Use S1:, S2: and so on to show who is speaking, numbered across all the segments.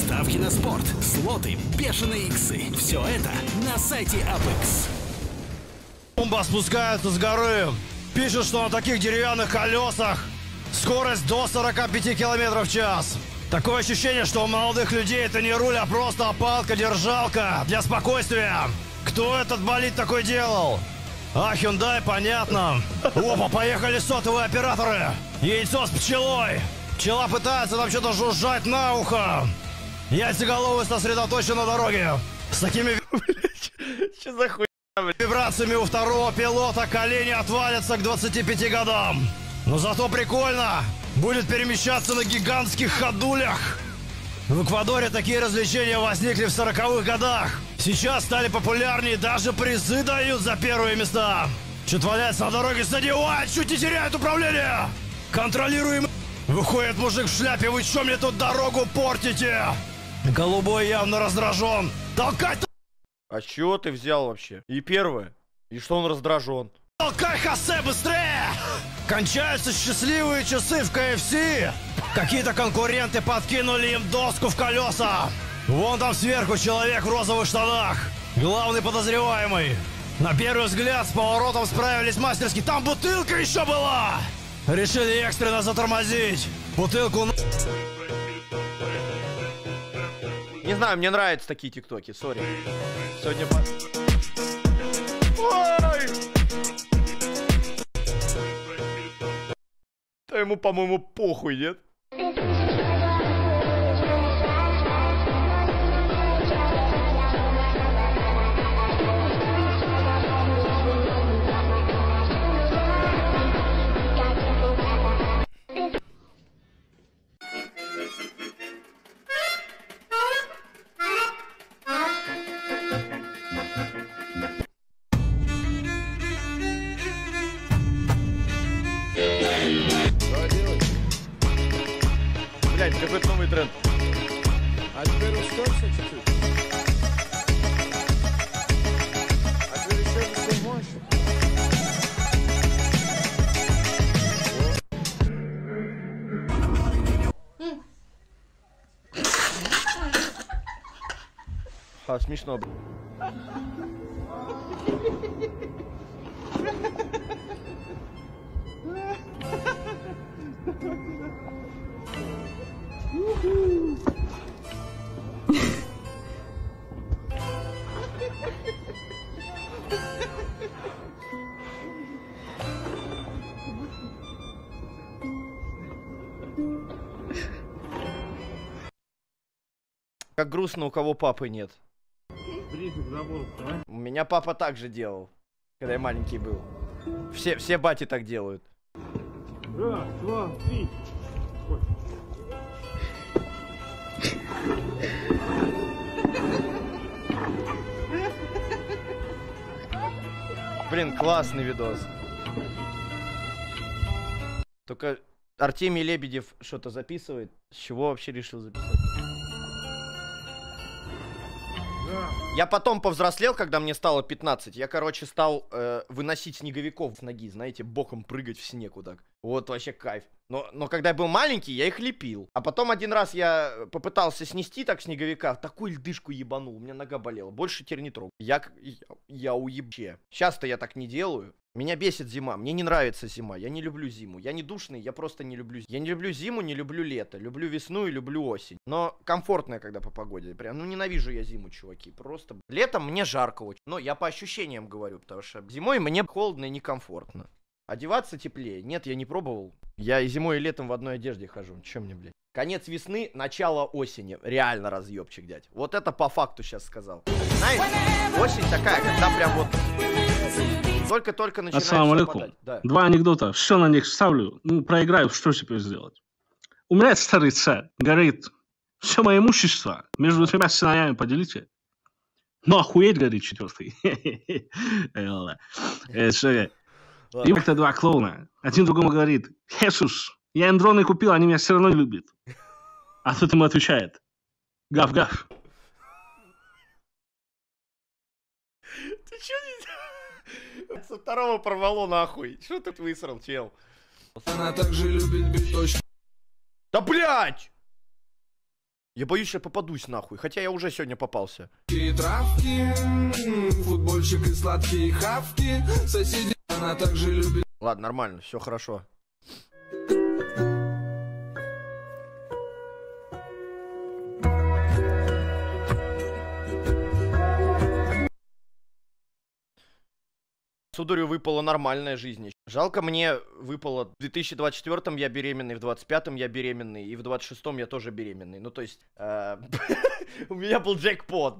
S1: ставки на спорт, слоты, бешеные иксы. Все это на сайте Apex.
S2: Бомба спускается с горы. Пишет, что на таких деревянных колесах скорость до 45 км в час. Такое ощущение, что у молодых людей это не руль, а просто палка-держалка для спокойствия. Кто этот болид такой делал? А, Hyundai, понятно. Опа, поехали сотовые операторы. Яйцо с пчелой. Пчела пытается нам что-то жужжать на ухо. Яйцеголовый сосредоточен на дороге. С такими
S3: Что за хуйня, блядь?
S2: вибрациями у второго пилота колени отвалятся к 25 годам. Но зато прикольно. Будет перемещаться на гигантских ходулях. В Эквадоре такие развлечения возникли в 40-х годах. Сейчас стали популярнее, даже призы дают за первые места. Что-то валяется на дороге сзади. Ой, чуть не теряет управление. Контролируем. Выходит мужик в шляпе. Вы что мне тут дорогу портите? Голубой явно раздражен. Толкай!
S3: А с чего ты взял вообще? И первое. И что он раздражен?
S2: Толкай, Хосе, быстрее! Кончаются счастливые часы в КФС. Какие-то конкуренты подкинули им доску в колеса. Вон там сверху человек в розовых штанах. Главный подозреваемый. На первый взгляд с поворотом справились мастерски. Там бутылка еще была. Решили экстренно затормозить. Бутылку...
S3: Не знаю, мне нравятся такие тиктоки, сори. Сегодня... Ой! Да ему, по-моему, похуй, нет? Блять, какой-то новый тренд.
S4: А теперь ускорься чуть-чуть. А теперь еще чуть больше.
S3: А, смешно. Как грустно, у кого папы нет. У меня папа так же делал, когда я маленький был. Все бати так делают.
S4: Раз, два, три.
S3: Блин, классный видос. Только Артемий Лебедев что-то записывает. С чего вообще решил записать? Я потом повзрослел, когда мне стало 15. Я, короче, стал выносить снеговиков с ноги, знаете, боком прыгать в снег вот так. Вот вообще кайф. Но когда я был маленький, я их лепил. А потом один раз я попытался снести так снеговика, такую льдышку ебанул, у меня нога болела. Больше теперь не трогаю. Я уебче. Сейчас-то я так не делаю. Меня бесит зима, мне не нравится зима, я не люблю зиму. Я не душный, я просто не люблю зиму. Я не люблю зиму, не люблю лето, люблю весну и люблю осень. Но комфортная, когда по погоде. Прям, ну ненавижу я зиму, чуваки. Просто летом мне жарко очень. Но я по ощущениям говорю, потому что зимой мне холодно и некомфортно. Одеваться теплее? Нет, я не пробовал. Я и зимой, и летом в одной одежде хожу. Чем мне, блядь? Конец весны, начало осени. Реально разъебчик, дядь. Вот это по факту сейчас сказал. Знаете, осень такая, когда прям вот... Только-только начинает
S5: Ассаламу алейкум.
S3: Да.
S5: Два анекдота. Все на них ставлю. Ну, проиграю, что теперь сделать? Умирает старый царь. Говорит, все мое имущество между тремя сыновьями поделите. Ну, охуеть, говорит четвертый. И как-то два клоуна. Один другому говорит, Иисус, я им дроны купил, они меня все равно не любят. А тот ему отвечает, гав-гав.
S3: Ты чё не... Со второго порвало нахуй. Что ты высрал, чел?
S4: Она также любит бить точно.
S3: Да блять! Я боюсь, я попадусь нахуй, хотя я уже сегодня попался.
S6: Травки, футбольчик и сладкие хавки. Соседи, она также любит.
S3: Ладно, нормально, все хорошо. Сударю выпала нормальная жизнь. Жалко, мне выпало в 2024-м я беременный, в 25-м я беременный, и в 26-м я тоже беременный. Ну, то есть, у меня был джекпот.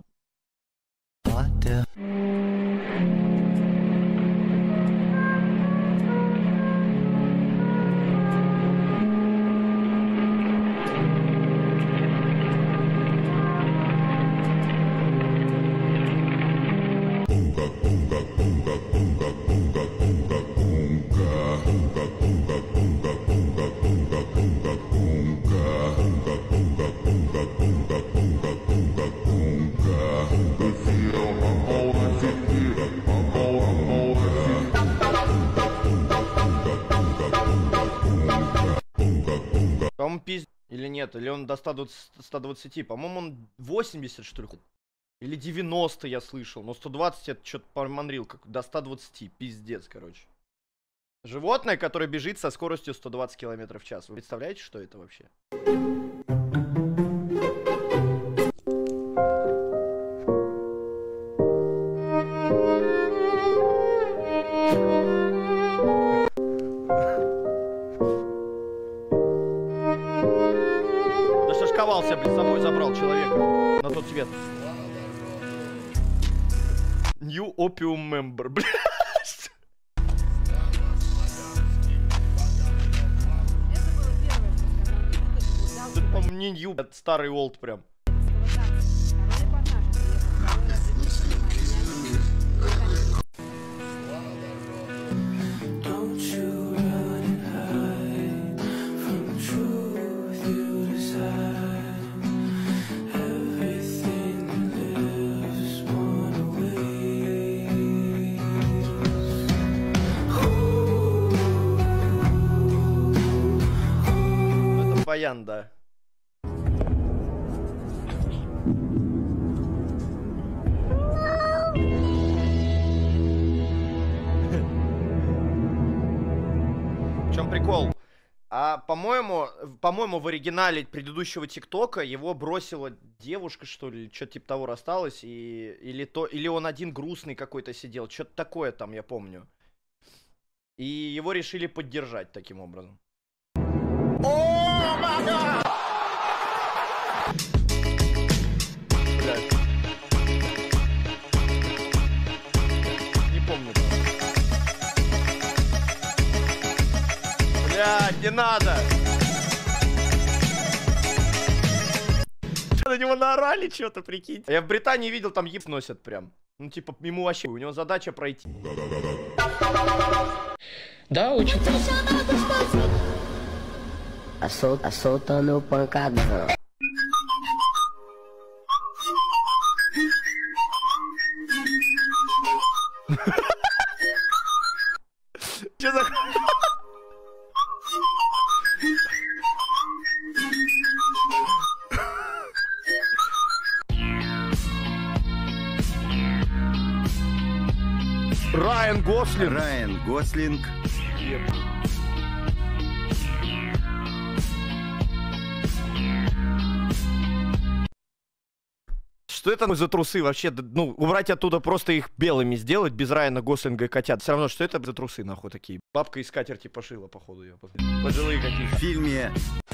S3: По-моему, или нет, или он до 120, по-моему, он 80, что ли, или 90 я слышал, но 120 это что-то поманрил, как до 120, пиздец, короче. Животное, которое бежит со скоростью 120 км в час. Вы представляете, что это вообще? Шашковался, блин, с собой забрал человека на тот свет. New Opium Member, блядь. Это, по-моему, не New, это старый олд прям. Баян, да. В чем прикол? А по-моему, в оригинале предыдущего ТикТока его бросила девушка, что ли, что-то типа того, рассталась, или он один грустный какой-то сидел, что-то такое там, я помню. И его решили поддержать таким образом. Блядь. Не помню. Блядь, не надо. На него наорали что-то, прикинь. Я в Британии видел, там еб носят прям. Ну типа ему вообще, у него задача пройти.
S7: Да, очень классно.
S8: Soltando pancadão.
S3: Че за... Райан Гослинг.
S9: Райан Гослинг.
S3: Что это за трусы вообще? Ну, убрать оттуда, просто их белыми сделать, без Райана Гослинга и котят. Все равно, что это за трусы, нахуй, такие? Бабка из скатерти пошила, походу, ее. Пожилые какие-то.
S9: В фильме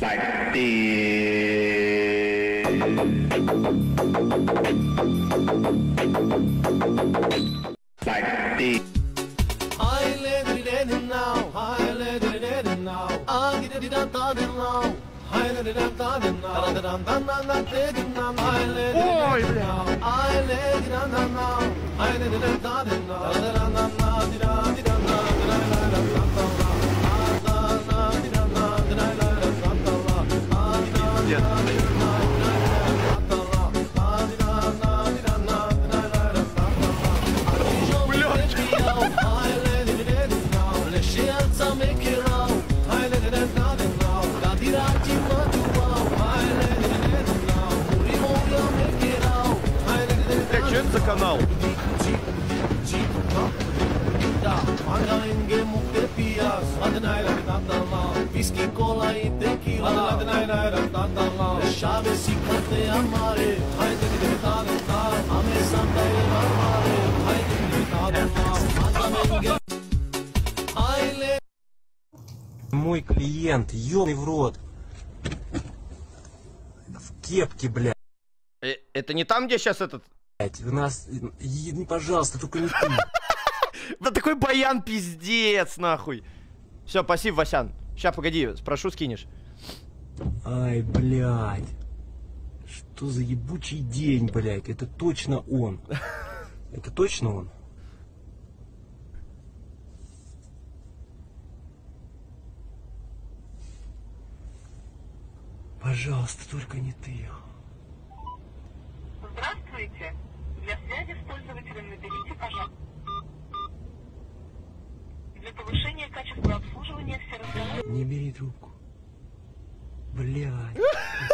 S3: Ой, бля. канал.
S7: Мой клиент, ёбаный в рот. В кепке, блядь.
S3: Это не там, где сейчас этот...
S7: У нас... Пожалуйста, только не ты.
S3: Да такой баян пиздец, нахуй. Все, спасибо, Васян. Сейчас, погоди, спрошу, скинешь.
S7: Ай, блядь. Что за ебучий день, блядь. Это точно он. Это точно он? Пожалуйста, только не ты.
S9: Здравствуйте. Для связи с пользователем наберите, пожалуйста. Для повышения качества обслуживания все разговоры...
S7: Не бери трубку. Блядь.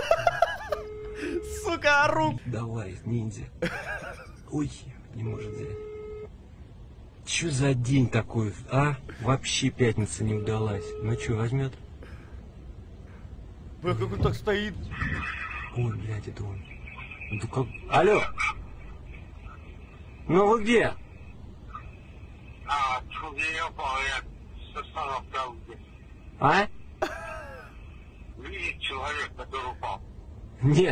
S3: Сука, ору.
S7: Давай, ниндзя. Ой, не может взять. Чё за день такой, а? Вообще пятница не удалась. Ну чё, возьмет?
S3: Бля, как он так стоит?
S7: Ой, блядь, это он. Ну, как... Алло! Ну вы где? А?
S9: Видите человек, который упал?
S7: Нет.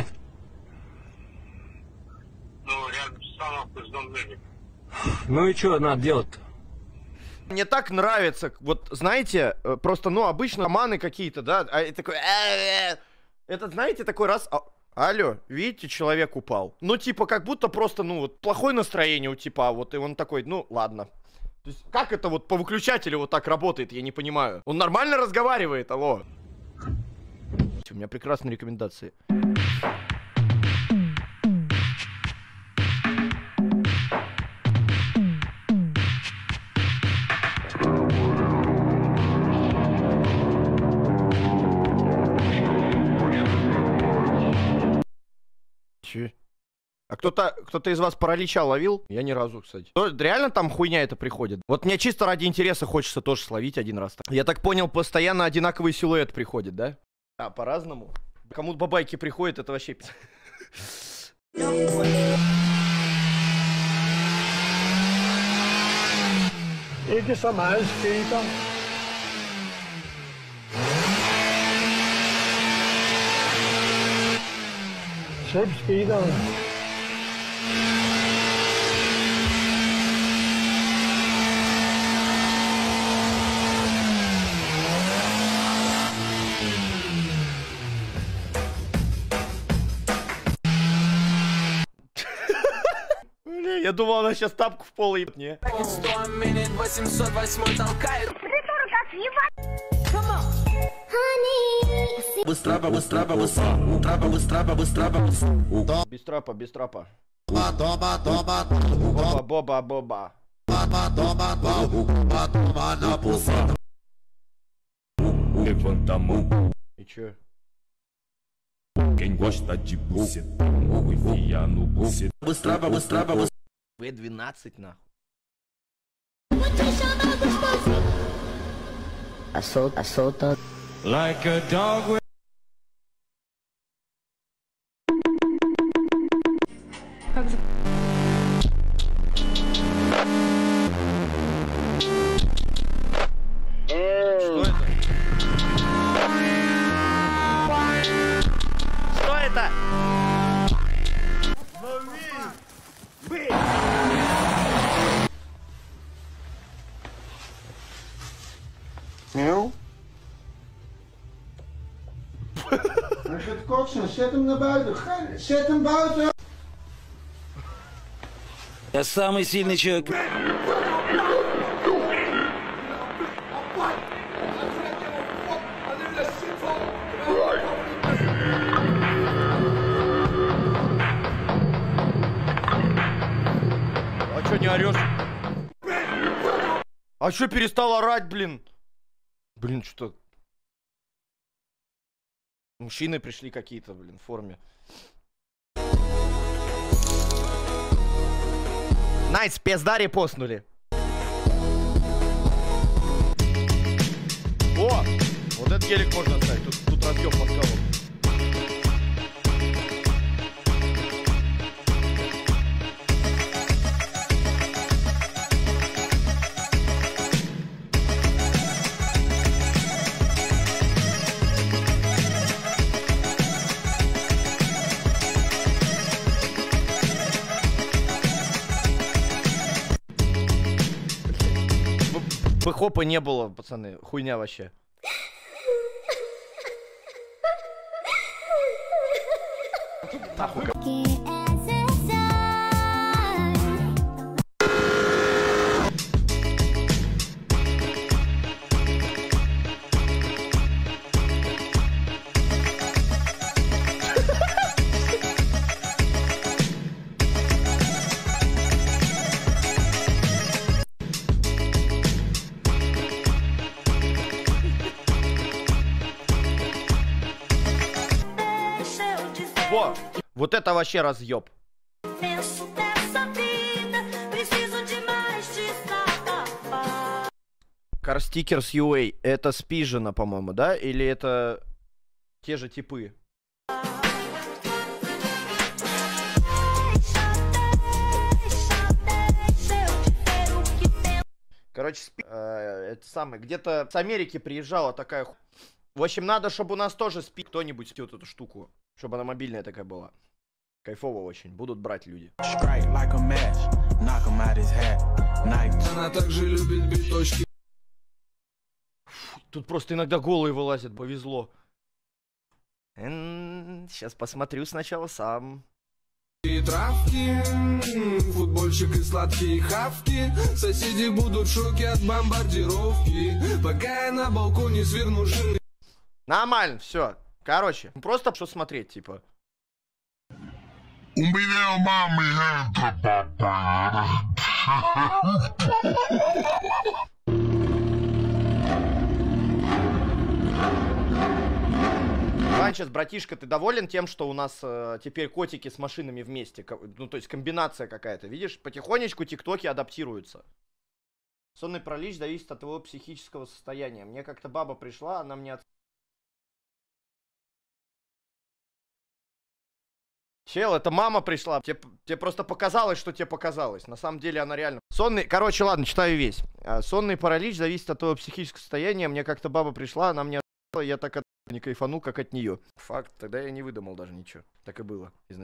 S9: Ну, рядом с остановкой с Донбасом.
S7: Ну и что надо делать-то?
S3: Мне так нравится, вот знаете, просто, ну, обычно романы какие-то, да, а это такой... Это, знаете, такой раз... Алло, видите, человек упал. Ну, типа, как будто просто, ну, вот, плохое настроение у типа, вот, и он такой, ну, ладно. То есть, как это вот по выключателю вот так работает, я не понимаю. Он нормально разговаривает, алло. У меня прекрасные рекомендации. Че? А кто-то из вас паралича ловил? Я ни разу, кстати. Реально там хуйня это приходит? Вот мне чисто ради интереса хочется тоже словить один раз. Я так понял, постоянно одинаковый силуэт приходит, да? А, по-разному. Кому бабайки приходят, это вообще...
S4: Ikke så meget skater. Selv skateren.
S3: Я думал, она сейчас тапку в пол ебет, не?
S6: 100 минут 808 толкает.
S3: Без трапа. Боба. И чё?
S10: Quem gosta de buceta, enfia no buceta.
S3: В12 нахуй.
S8: Assoltando.
S10: Like a dog with...
S3: Что это? Что это?
S4: Nou? Hij gaat kotsen, zet hem naar buiten. Zet hem buiten!
S1: Я самый сильный человек.
S3: А чё не орёшь? А чё перестал орать, блин? Блин, что? Мужчины пришли какие-то, блин, в форме. Найс, пизда репостнули. О! Вот этот гелик можно оставить. Тут разъем под голову. Хопа не было, пацаны. Хуйня вообще. Во! Вот это вообще разъеб. Карстикерс UA. Это спижено, по-моему, да? Или это те же типы? Короче, это самое. Где-то с Америки приезжала такая. В общем, надо, чтобы у нас тоже кто-нибудь вот эту штуку. Чтобы она мобильная такая была. Кайфово очень. Будут брать люди.
S6: Она также любит биточки.
S3: Тут просто иногда голые вылазят. Повезло. Сейчас посмотрю сначала сам.
S6: И травки, футбольчик и сладкие хавки. Соседи будут в шоке от бомбардировки. Пока я на балконе сверну жирный.
S3: Нормально, все. Короче, просто что смотреть, типа. Санчес, братишка, ты доволен тем, что у нас теперь котики с машинами вместе? Ну, то есть комбинация какая-то. Видишь, потихонечку тиктоки адаптируются. Сонный паралич зависит от твоего психического состояния. Мне как-то баба пришла, она мне... Чел, это мама пришла. Тебе просто показалось, что тебе показалось. На самом деле она реально... Сонный... Короче, ладно, читаю весь. Сонный паралич зависит от твоего психического состояния. Мне как-то баба пришла, она мне... Я так не кайфанул, как от нее. Факт, тогда я не выдумал даже ничего. Так и было изначально.